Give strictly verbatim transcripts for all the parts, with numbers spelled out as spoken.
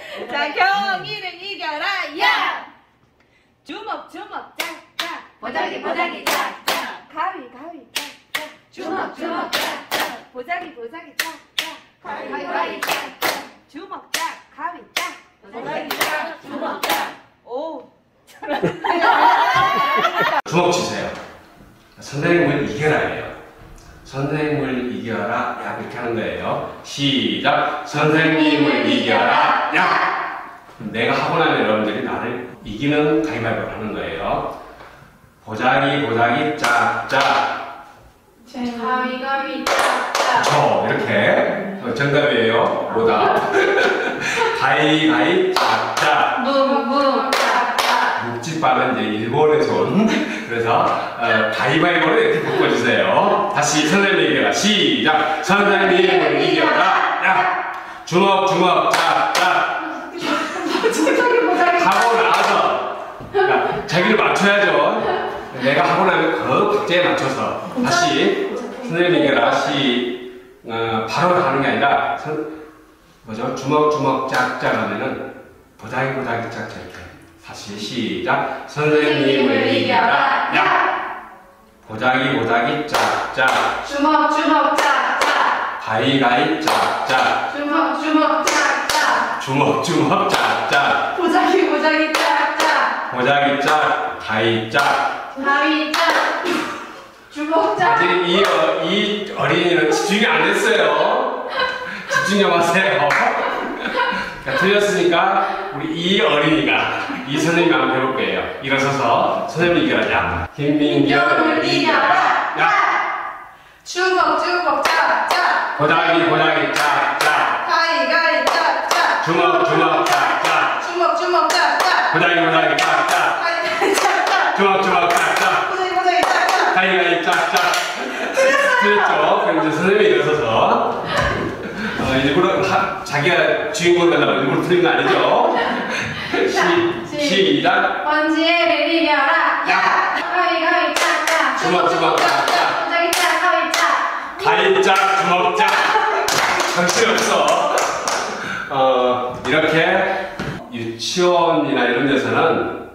자, 경이를 이겨라, 야! 주먹, 주먹, 짝짝. 보자기, 보자기, 짝짝. 가위, 가위, 짝짝. 주먹, 주먹, 짝짝. 보자기, 보자기, 짝짝. 가위, 가위, 짝짝. 주먹, 짝, 가위, 짝. 보자기, 짝, 주먹, 짝. 오. 주먹 치세요. 선생님을 이겨라예요. 선생님을 이겨라, 야, 이렇게 하는 거예요. 시작. 선생님을 이겨라, 야. 내가 하고 나면 여러분들이 나를 이기는 가위바위보를 하는 거예요. 보자기, 보자기, 짝짝. 가위, 가위, 짝짝. 저 이렇게 정답이에요. 보다. 가위, 가위, 짝짝. 묵, 묵, 짝짝. 묵집밥은 이제 일본에서 온 그래서 어, 가위바위보를 이렇게 바꿔주세요. 다시 선생님 이겨라. 시작. 선생님을 이겨라. 야. 주먹 주먹 짝짝. 하고 나서 그러니까 자기를 맞춰야죠. 내가 하고 나면 그 박자에 맞춰서 다시 선생님 이겨라. 시 어, 바로 하는 게 아니라 선, 뭐죠? 주먹 주먹 짝짝 하면은 보자기 보자기 짝짝 이렇게. 다시 시작. 선생님을 이겨라. 야. 보자기 보자기 짝짝. 주먹, 주먹, 짝짝. 가위가위 짝짝. 주먹, 주먹, 짝짝. 주먹 주먹 짝짝. 보자기, 보자기, 짝짝. 보자기 짝. 가위 짝. 가위, 짝. 주먹, 짝. 아직 이, 어, 이 어린이는 집중이 안 됐어요. 집중 좀 하세요. 자, 틀렸으니까 우리 이 어린이가 이 선생님이 한번 해볼 거예요. 일어서서 선생님 이겨라. 야. 김민경을 이겨라. 야. 주먹, 주먹, 짝짝. 보자기 보자기 짝짝. 가위, 가위, 짝짝. 주먹 주먹 짝짝. 주먹, 주먹, 짝짝. 보자기 보자기 짝짝. 가위, 가위, 짝짝. 주먹 주먹 짝짝. 보자기, 보자기, 짝짝. 가위가위 짝짝. 틀렸죠? 그럼 이제 선생님이 일어서서 어, 일부러 하, 자기가 주인공 되려고 일부러 틀린 거 아니죠? 시, 시작. 번지를 이겨라. 야. 가위, 가위, 짝짝. 주먹 주먹 짝짝. 보자기, 짝, 가위, 짝. 가위 짝 주먹 짝. 정신없어. 어, 이렇게 유치원이나 이런 데서는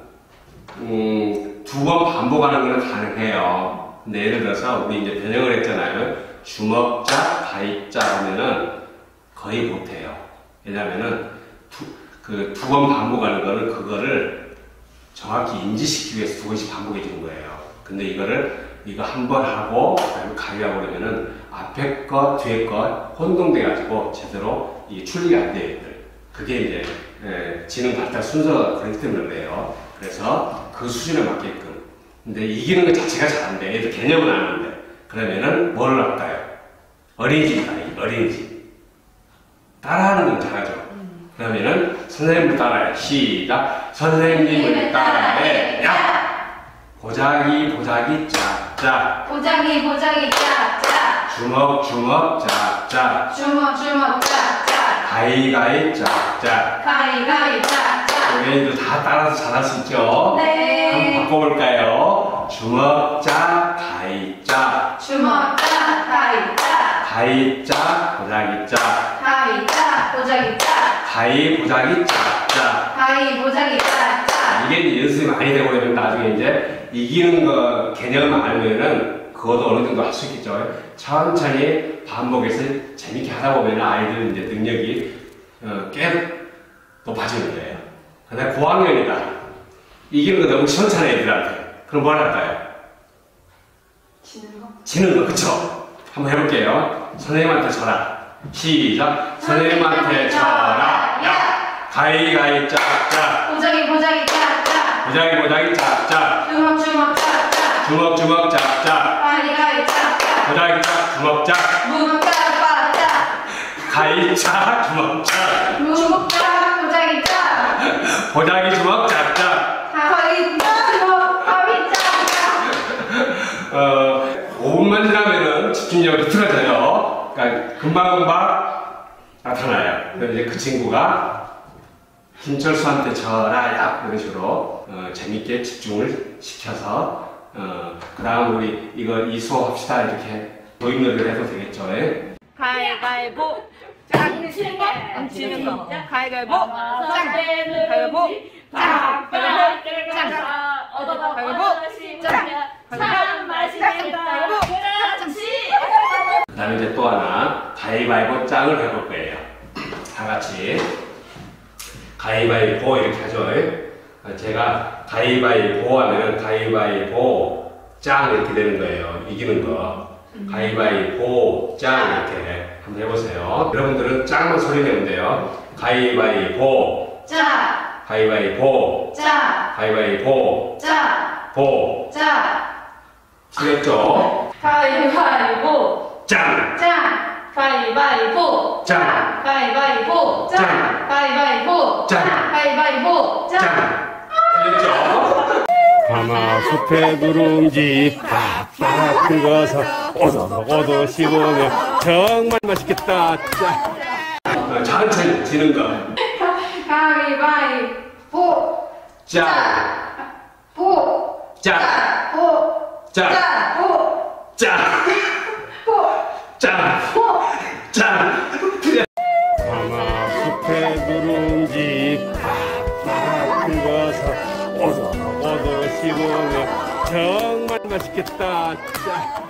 음, 두 번 반복하는 건 가능해요. 근데 예를 들어서 우리 이제 변형을 했잖아요. 주먹 짝, 가위 짝 하면은 거의 못해요. 왜냐면은 그 두 번 반복하는 거는 그거를 정확히 인지시키기 위해서 두 번씩 반복해 주는 거예요. 근데 이거를 이거 한 번 하고 그다음에 가위하고 그러면은 앞에 거 뒤에 거 혼동돼 가지고 제대로 이게 출력이 안 돼요. 얘들. 그게 이제 에, 지능 발달 순서가 그렇기 때문에 그래요. 그래서 그 수준에 맞게끔. 근데 이기는 것 자체가 잘 안 돼. 얘들 개념은 아는데. 그러면은 뭐를 할까요? 어린이집이다. 어린이집. 따라하는 건 잘하죠. 그러면은 선생님을 따라해. 시작. 선생님을 따라해. 야. 보자기 보자기 짝짝. 보자기, 보자기, 짝짝. 주먹 주먹 짝짝. 주먹, 주먹, 짝짝. 가위가위 짝짝. 가위, 가위, 짝짝. 어린이들 다 따라서 잘할 수 있죠? 네. 한번 바꿔볼까요? 주먹 짝 가위 짝. 주먹, 짝, 가위, 짝. 가위 짝 보자기 짝. 가위, 짝, 보자기, 짝. 가위 보자기 짝짝. 가위, 보자기, 짝짝. 이게 이제 연습이 많이 되고 되면 나중에 이제 이기는 거 개념을 알면은 그것도 어느 정도 할 수 있겠죠. 천천히 반복해서 재밌게 하다 보면 아이들 이제 능력이 어, 꽤 높아지는 거예요. 근데 고학년이다. 이기는 거 너무 시원찮아요, 애들한테. 그럼 뭘 할까요? 지는 거? 지는 거, 그쵸? 한번 해볼게요. 선생님한테 져라. 시작. 선생님한테 져라. 야. 가위가위 짝짝. 보자기, 보자기, 짝짝. 보자기 보자기 짝짝. 주먹, 주먹, 짝짝. 주먹 주먹 짝짝. 가위, 가위, 짝짝. 보자기 짝 주먹 짝. 묵, 짝, 빠, 짝. 가위 짝 주먹 짝. 묵, 짝, 보자기, 짝. 보자기 주먹 짝짝. 가위, 짝, 주먹, 가위, 짝. 어, 오 분만 지나면은 집중력이 틀어져요. 그러니까 금방금방 나타나요. 그래서 이제 그 친구가 김철수한테 져라 야 이런 식으로 어, 재밌게 집중을 시켜서 어, 그 다음 우리 이거 이 수업 합시다 이렇게 도입놀이를 해도 되겠죠. 예? 가위바위보. 짱 치는 거? 안 치는 거. 가위바위보. 짱. 가위바위보. 짱. 가위바위보. 짱. 가위바위보. 짱. 참 맛있겠다. 그렇지. 그 다음에 이제 또 하나 가위바위보 짱을 해볼 거예요. 다 같이 가위바위보 이렇게 하죠. 제가 가위바위보 하면 가위바위보 짱 이렇게 되는 거예요. 이기는 거. 가위바위보 짱 이렇게 한번 해보세요. 여러분들은 짱만 소리 내면 돼요. 가위바위보 짜. 가위바위보 짜. 가위바위보 짜. 보 짜. 틀렸죠? 가위바위보. 짱! 짱. 가위바위보. 짱! 가위바위보. 짱! 가위바위보. 짱! 가위바위보. 짱! 틀렸죠? 가마솥에 누룽지 팍팍 긁어서 오도독오도 씹으면 정말 맛있겠다. 짜. 어, 천천히 지는 거. 가위바위보. 짱! 보. 짱! 보. 짱! 보. 짱! 보. 짱! 보. 짱! 틀렸. 가마솥에 누룽지 팍팍 긁어서 오도독오도 씹으면 정말 맛있겠다. 짜.